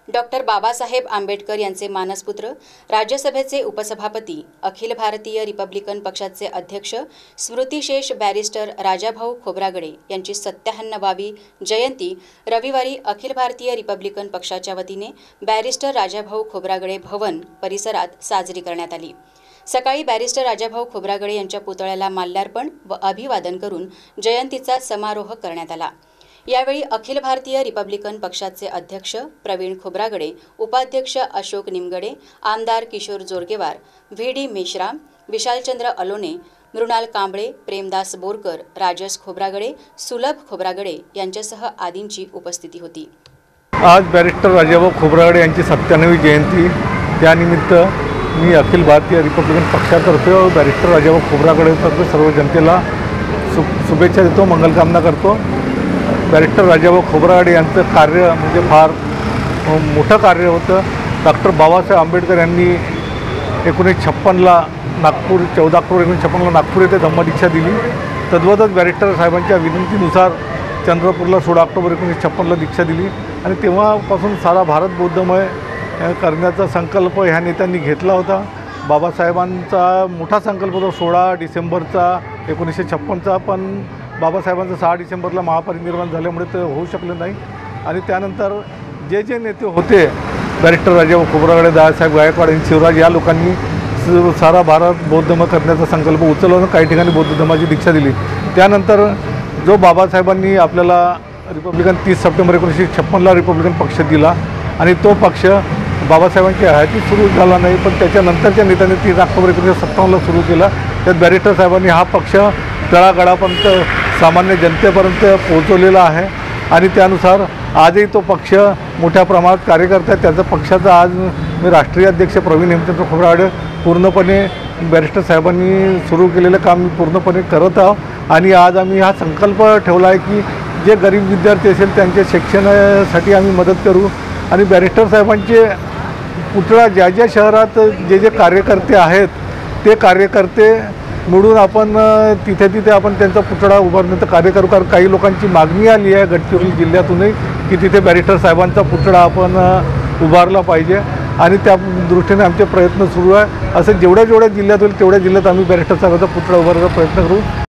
Doctor Babasaheb Ambedkar यांचे मानसपुत्र, राज्यसभेचे उपसभापती, अखिल भारतीय रिपब्लिकन पक्षाचे अध्यक्ष स्मृतिशेष बॅरिस्टर राजाभाऊ खोब्रागडे यांची 97वी जयंती रविवारी अखिल भारतीय रिपब्लिकन पक्षाच्या वतीने बॅरिस्टर राजाभाऊ खोब्रागडे भवन परिसरात साजरी करण्यात आली। सकाळी बॅरिस्टर राजाभाऊ खोब्रागडे यांच्या पुतळ्याला माल्यार्पण व अभिवादन करून जयंतीचा समारोह करण्यात आला। यावेळी अखिल भारतीय रिपब्लिकन पक्षाचे अध्यक्ष प्रवीण खोब्रागडे, उपाध्यक्ष अशोक निमगडे, आमदार किशोर जोरगेवार, व्ही.डी. मेश्राम, विशालचंद्र अलोने, मृणाल कांबळे, प्रेमदास बोरकर, राजस खोब्रागडे, सुलभ खोब्रागडे यांच्यासह आदींची उपस्थिती होती। आज बॅरिस्टर राजाभाऊ खोब्रागडे यांची 97वी जयंती, त्यानिमित्त मी अखिल भारतीय रिपब्लिकन पक्षातर्फे बॅरिस्टर राजाभाऊ खोब्रागडेतर्फे सर्व जनतेला शुभेच्छा देतो, मंगलकामना करतो। बॅरिस्टर राजाभाऊ खोब्रागडे यांचं कार्य म्हणजे फार मोठं कार्य होतं। डॉक्टर बाबासाहेब आंबेडकर यांनी 1956ला नागपूर 14 ऑक्टोबर 1956ला नागपूर येथे धम्मदीक्षा दिली। तद्वतच बॅरिस्टर साहेबांच्या विनंतीनुसार चंद्रपूरला 16 ऑक्टोबर 1956ला दीक्षा दिली आणि तेव्हापासून सारा भारत बौद्धमय करण्याचा संकल्प ह्या नेत्यांनी घेतला होता। बाबासाहेबांचा मोठा संकल्प होता 16 डिसेंबरचा 1956चा, पण बाबासाहेबांचं 6 डिसेंबरला महापरिनिर्वाण झाल्यामुळे ते होऊ शकलं नाही। आणि त्यानंतर जे नेते होते, बॅरिस्टर राजाभाऊ खोब्रागडे, दादासाहेब गायकवाड आणि शिवराज या लोकांनी सारा भारत बौद्धमय करण्याचा संकल्प उचलला, काही ठिकाणी बौद्ध धर्माची दीक्षा दिली। त्यानंतर जो बाबासाहेबांनी आपल्याला रिपब्लिकन 30 सप्टेंबर 1956ला रिपब्लिकन पक्ष दिला आणि तो पक्ष बाबासाहेबांच्या हयातीत सुरू झाला नाही, पण त्याच्यानंतरच्या नेत्यांनी 30 ऑक्टोबर 1957ला सुरू केला। त्यात बॅरिस्टर साहेबांनी हा पक्ष तळागाळापर्यंत सामान्य जनतेपर्यंत पोहोचवलेला आहे आणि त्यानुसार आजही तो पक्ष मोठ्या प्रमाणात कार्य करत आहे। त्याचा पक्षाचा आज मी राष्ट्रीय अध्यक्ष प्रवीण हेमचंद्र खोब्रागडे पूर्णपणे बॅरिस्टर साहेबांनी सुरू केलेलं काम मी पूर्णपणे करत आहो आणि आज आम्ही हा संकल्प ठेवला आहे की जे गरीब विद्यार्थी असेल त्यांच्या शिक्षणासाठी आम्ही मदत करू आणि बॅरिस्टर साहेबांचे पुतळा ज्या शहरात जे कार्यकर्ते आहेत ते कार्यकर्ते मिळून आपण तिथे आपण त्यांचा पुतळा उभारण्याचं कार्य करू। कारण काही लोकांची मागणी आली आहे गडचिरोली जिल्ह्यातूनही की तिथे बॅरिस्टर साहेबांचा पुतळा आपण उभारला पाहिजे आणि त्या दृष्टीने आमचे प्रयत्न सुरू आहे। असं जेवढ्या जिल्ह्यात होईल तेवढ्या जिल्ह्यात आम्ही बॅरिस्टर साहेबांचा पुतळा उभारायचा प्रयत्न करू।